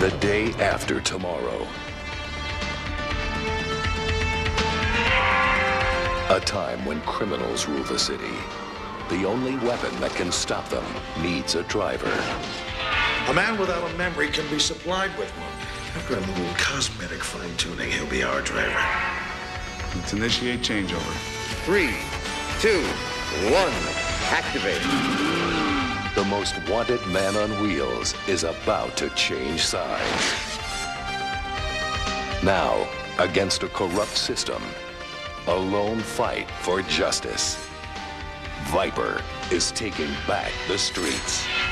The day after tomorrow. A time when criminals rule the city. The only weapon that can stop them needs a driver. A man without a memory can be supplied with one. After a little cosmetic fine-tuning, he'll be our driver. Let's initiate changeover. 3, 2, 1, activate. The most wanted man on wheels is about to change sides. Now, against a corrupt system, a lone fight for justice. Viper is taking back the streets.